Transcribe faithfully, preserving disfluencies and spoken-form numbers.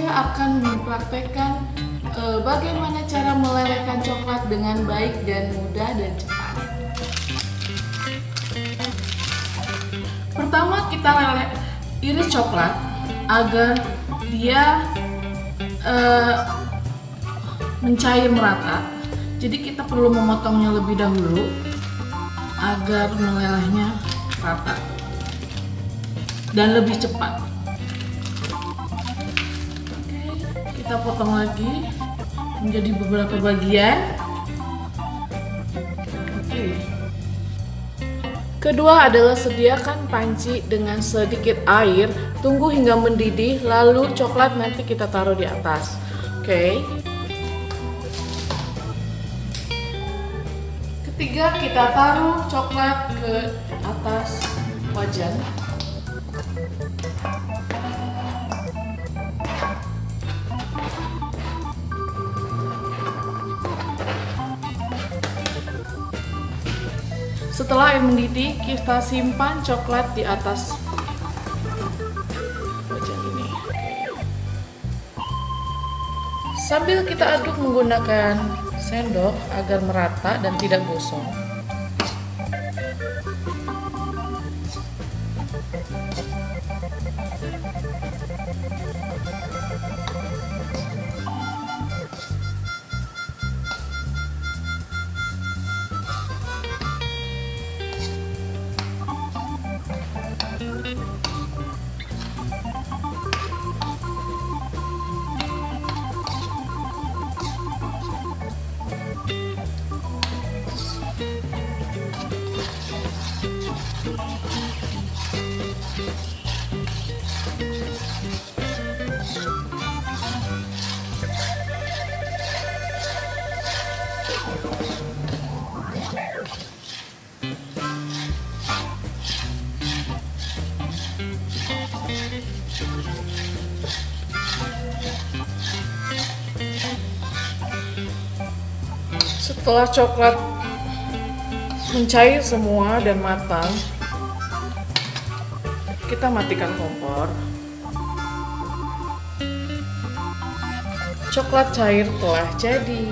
saya akan mempraktekkan eh, bagaimana cara melelehkan coklat dengan baik dan mudah dan cepat. Pertama, kita leleh iris coklat agar dia eh, mencair merata. Jadi kita perlu memotongnya lebih dahulu agar melelehnya rata dan lebih cepat. Oke, kita potong lagi menjadi beberapa bagian. Oke. Kedua adalah sediakan panci dengan sedikit air, tunggu hingga mendidih, lalu coklat nanti kita taruh di atas. Oke. Ketiga, kita taruh coklat ke atas wajan. Setelah air mendidih, kita simpan coklat di atas wajan ini. Sambil kita aduk menggunakan sendok agar merata dan tidak gosong. Setelah coklat mencair semua dan matang, kita matikan kompor. Coklat cair telah jadi.